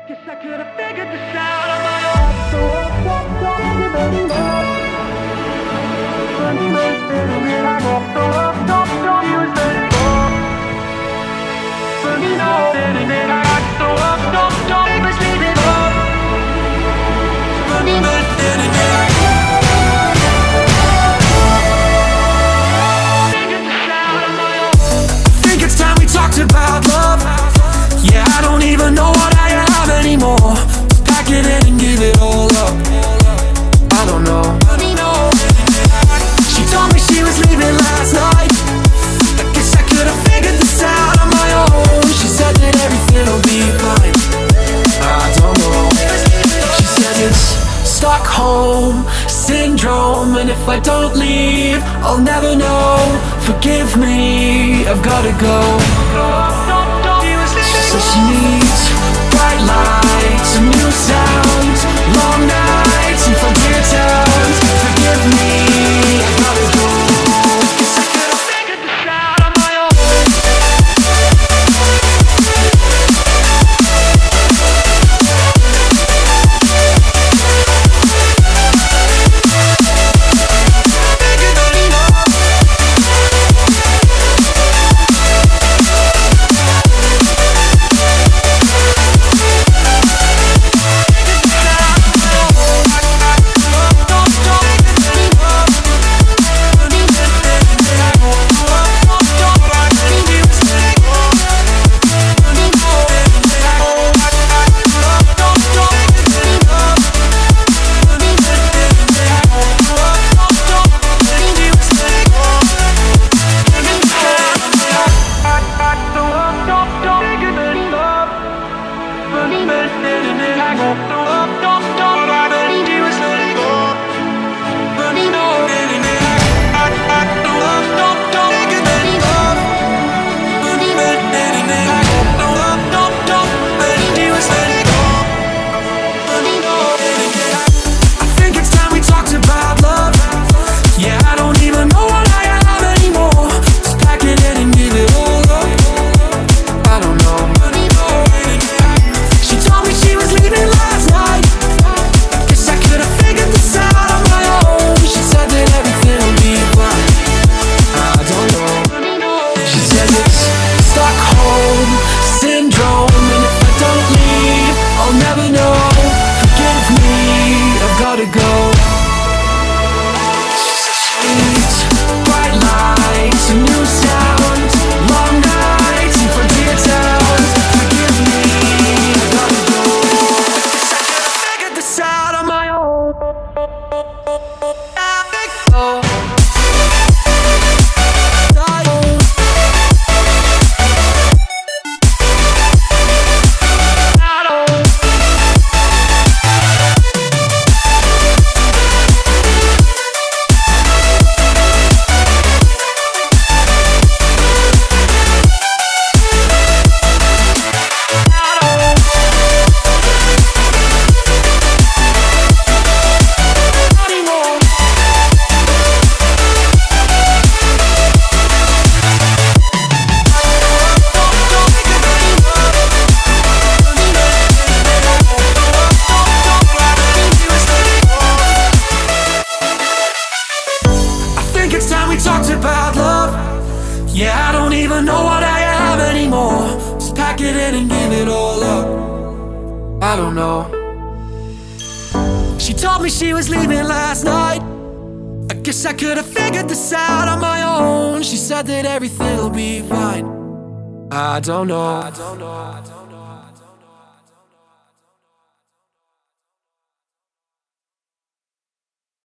Guess I could have figured this out on my own. Think it's time we talked about love. Yeah, I don't even know what I have anymore. Just pack it in and give it all up. I don't know. She told me she was leaving last night. I guess I could have figured this out on my own. She said that everything'll be fine. I don't know. She said it's Stockholm Syndrome, and if I don't leave, I'll never know. Forgive me, I've gotta go. So she needs bright lights and new sounds, long nights and frontier towns. Forgive me, I gotta go. Guess I could have figured this out on my own. Yeah, I don't even know what I have anymore. Just pack it in and give it all up. I don't know. She told me she was leaving last night. I guess I could have figured this out on my own. She said that everything'll be fine. I don't know.